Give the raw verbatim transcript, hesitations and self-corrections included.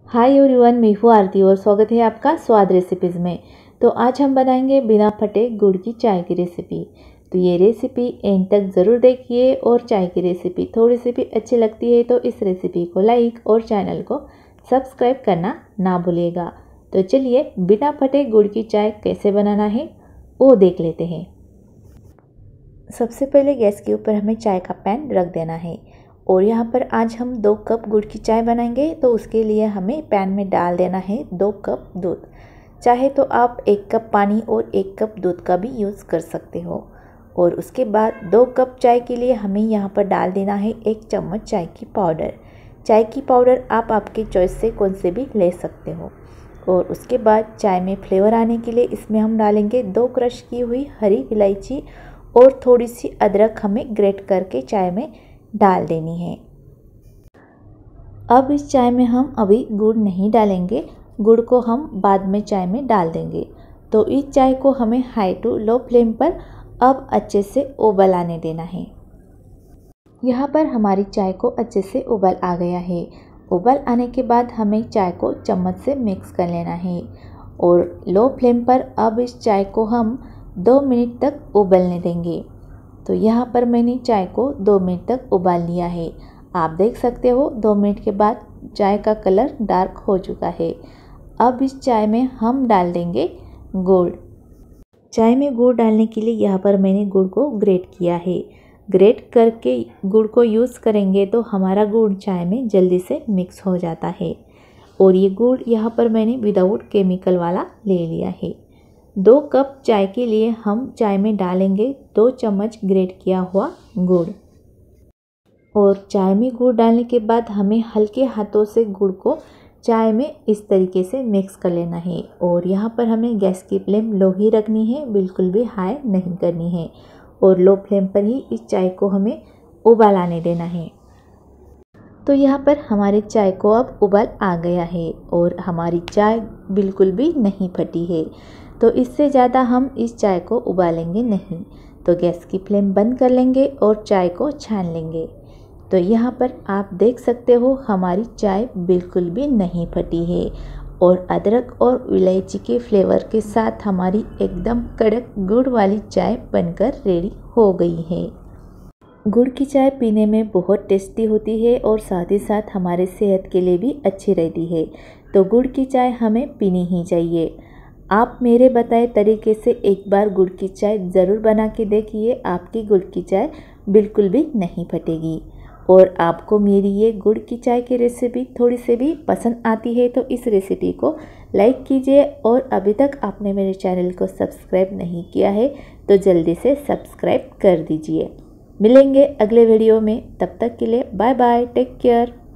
Hi everyone, मैं हूँ आरती और स्वागत है आपका स्वाद रेसिपीज़ में। तो आज हम बनाएंगे बिना फटे गुड़ की चाय की रेसिपी। तो ये रेसिपी एंड तक ज़रूर देखिए और चाय की रेसिपी थोड़ी सी भी अच्छी लगती है तो इस रेसिपी को लाइक और चैनल को सब्सक्राइब करना ना भूलिएगा। तो चलिए बिना फटे गुड़ की चाय कैसे बनाना है वो देख लेते हैं। सबसे पहले गैस के ऊपर हमें चाय का पैन रख देना है और यहाँ पर आज हम दो कप गुड़ की चाय बनाएंगे। तो उसके लिए हमें पैन में डाल देना है दो कप दूध। चाहे तो आप एक कप पानी और एक कप दूध का भी यूज़ कर सकते हो। और उसके बाद दो कप चाय के लिए हमें यहाँ पर डाल देना है एक चम्मच चाय की पाउडर। चाय की पाउडर आप आपके चॉइस से कौन से भी ले सकते हो। और उसके बाद चाय में फ्लेवर आने के लिए इसमें हम डालेंगे दो क्रश की हुई हरी इलायची और थोड़ी सी अदरक हमें ग्रेट करके चाय में डाल देनी है। अब इस चाय में हम अभी गुड़ नहीं डालेंगे, गुड़ को हम बाद में चाय में डाल देंगे। तो इस चाय को हमें हाई टू लो फ्लेम पर अब अच्छे से उबाल आने देना है। यहाँ पर हमारी चाय को अच्छे से उबाल आ गया है। उबाल आने के बाद हमें चाय को चम्मच से मिक्स कर लेना है और लो फ्लेम पर अब इस चाय को हम दो मिनट तक उबालने देंगे। तो यहाँ पर मैंने चाय को दो मिनट तक उबाल लिया है। आप देख सकते हो दो मिनट के बाद चाय का कलर डार्क हो चुका है। अब इस चाय में हम डाल देंगे गुड़। चाय में गुड़ डालने के लिए यहाँ पर मैंने गुड़ को ग्रेट किया है। ग्रेट करके गुड़ को यूज़ करेंगे तो हमारा गुड़ चाय में जल्दी से मिक्स हो जाता है। और ये गुड़ यहाँ पर मैंने विदाउट केमिकल वाला ले लिया है। दो कप चाय के लिए हम चाय में डालेंगे दो चम्मच ग्रेट किया हुआ गुड़। और चाय में गुड़ डालने के बाद हमें हल्के हाथों से गुड़ को चाय में इस तरीके से मिक्स कर लेना है। और यहाँ पर हमें गैस की फ्लेम लो ही रखनी है, बिल्कुल भी हाई नहीं करनी है। और लो फ्लेम पर ही इस चाय को हमें उबाल आने देना है। तो यहाँ पर हमारे चाय को अब उबाल आ गया है और हमारी चाय बिल्कुल भी नहीं फटी है। तो इससे ज़्यादा हम इस चाय को उबालेंगे नहीं। तो गैस की फ्लेम बंद कर लेंगे और चाय को छान लेंगे। तो यहाँ पर आप देख सकते हो हमारी चाय बिल्कुल भी नहीं फटी है और अदरक और इलायची के फ्लेवर के साथ हमारी एकदम कड़क गुड़ वाली चाय बनकर रेडी हो गई है। गुड़ की चाय पीने में बहुत टेस्टी होती है और साथ ही साथ हमारे सेहत के लिए भी अच्छी रहती है। तो गुड़ की चाय हमें पीनी ही चाहिए। आप मेरे बताए तरीके से एक बार गुड़ की चाय ज़रूर बना के देखिए, आपकी गुड़ की चाय बिल्कुल भी नहीं फटेगी। और आपको मेरी ये गुड़ की चाय की रेसिपी थोड़ी सी भी पसंद आती है तो इस रेसिपी को लाइक कीजिए। और अभी तक आपने मेरे चैनल को सब्सक्राइब नहीं किया है तो जल्दी से सब्सक्राइब कर दीजिए। मिलेंगे अगले वीडियो में, तब तक के लिए बाय बाय, टेक केयर।